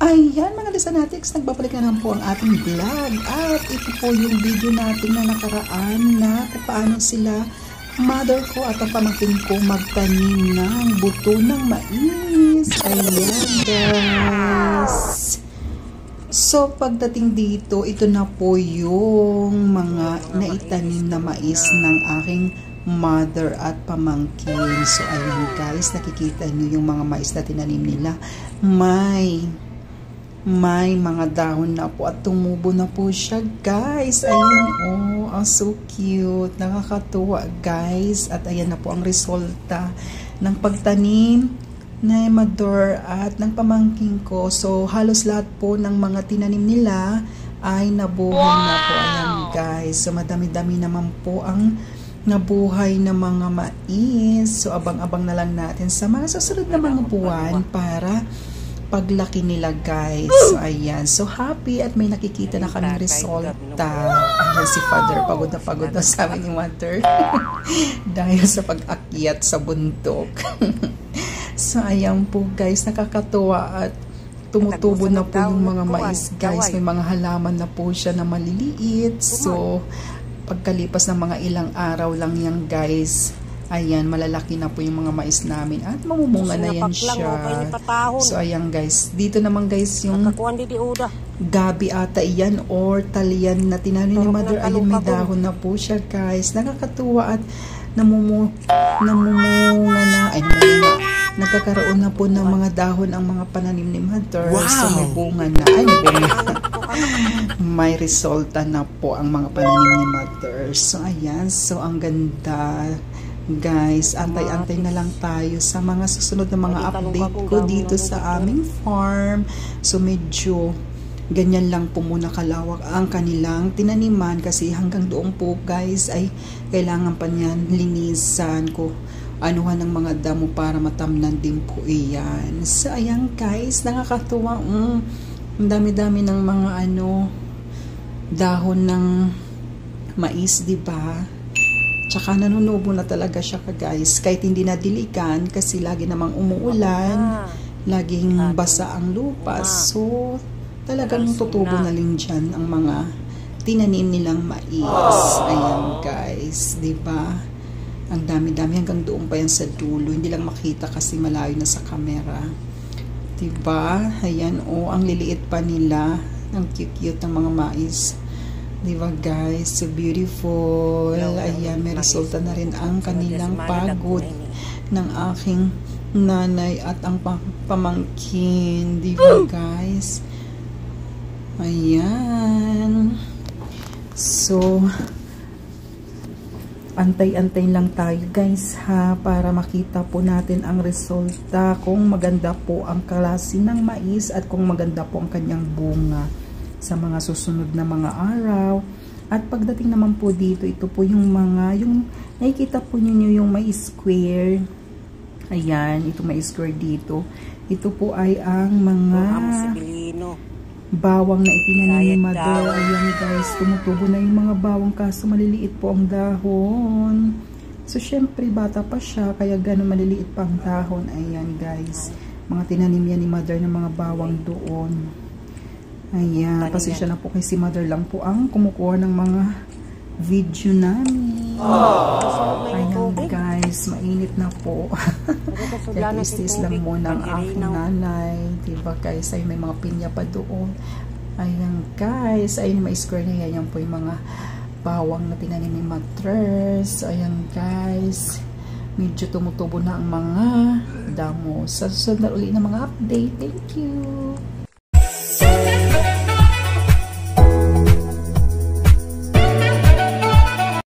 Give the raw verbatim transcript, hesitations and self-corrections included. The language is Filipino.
Ayan mga listenatics, nagbabalik na naman po ang ating vlog at ito po yung video natin na nakaraan na kung paano sila, mother ko at ang pamangkin ko magtanim ng buto ng mais. Ayan guys. So pagdating dito, ito na po yung mga naitanim na mais ng aking mother at pamangkin. So ayan guys, nakikita nyo yung mga mais na tinanim nila. May May mga dahon na po at tumubo na po siya guys. Ayan oh, ang so cute. Nakakatuwa guys. At ayan na po ang resulta ng pagtanim na mother at ng pamangkin ko. So halos lahat po ng mga tinanim nila ay nabuhay wow! na po. Ayan guys. So madami-dami naman po ang nabuhay na mga mais. So abang-abang na lang natin sa mga susunod na mga buwan para paglaki nila guys. So ayan, so happy at may nakikita na kaming resulta. Ayan si father, pagod na pagod na sa amin yung mother dahil sa pag-akyat sa bundok. So ayan po guys, nakakatuwa at tumutubo na po yung mga mais guys. May mga halaman na po siya na maliliit. So pagkalipas ng mga ilang araw lang yan guys, ayan, malalaki na po yung mga mais namin at mamumunga na yan siya. So ayan guys, dito naman guys yung gabi ata yan or talian na tinanim ni mother. Ayan, may dahon na po siya guys. Nakakatuwa at namumu namumunga na, ay namumunga, nagkakaroon na po ng mga dahon ang mga pananim ni mother. Wow! So may bunga na, ay may bunga may resulta na po ang mga pananim ni mother. So ayan, so ang ganda guys. Antay-antay na lang tayo sa mga susunod na mga update ko dito sa aming farm. So medyo ganyan lang po muna kalawak ang kanilang tinaniman kasi hanggang doon po guys ay kailangan pa niyan linisan ko, anuhan ng mga damo para matamnan din po iyan. So ayan guys, nakakatuwa. Mm, ang dami-dami ng mga ano dahon ng mais, di ba? Tsaka nanunubo na talaga siya guys, kahit hindi nadiligan kasi lagi namang umuulan, laging basa ang lupa. So talagang tutubo na rin dyan ang mga tinanim nilang mais. Ayan guys, diba? Ang dami-dami hanggang doon pa yan sa dulo, hindi lang makita kasi malayo na sa camera, diba? Ayan oh, ang liliit pa nila, ang cute-cute ng mga mais. Diba guys, so beautiful. Ayan, may resulta na rin ang kanilang pagod ng aking nanay at ang pamangkin. Diba guys? Ayan. So antay-antay lang tayo guys ha, para makita po natin ang resulta, kung maganda po ang klase ng mais at kung maganda po ang kanyang bunga sa mga susunod na mga araw. At pagdating naman po dito, ito po yung mga, yung nakikita po niyo yung may square. Ayan, ito may square dito. Ito po ay ang mga bawang na itinanim ni mother. Ayan guys, tumutubo na yung mga bawang kaso maliliit po ang dahon. So syempre bata pa siya kaya gano'n maliliit pa ang dahon. Ayan guys, mga tinanim yan ni mother ng mga bawang doon. Ayan, pasensya na po kasi mother lang po ang kumukuha ng mga video namin. Ayan guys, mainit na po. Kaya istis lang muna ang aking nanay. Diba guys, ay may mga pinya pa doon. Ayan guys, ayun may square na yan. Yan po yung mga bawang na tinanim ni matres. Ayan guys, medyo tumutubo na ang mga damo. Sa susunod na uli na mga update. Thank you!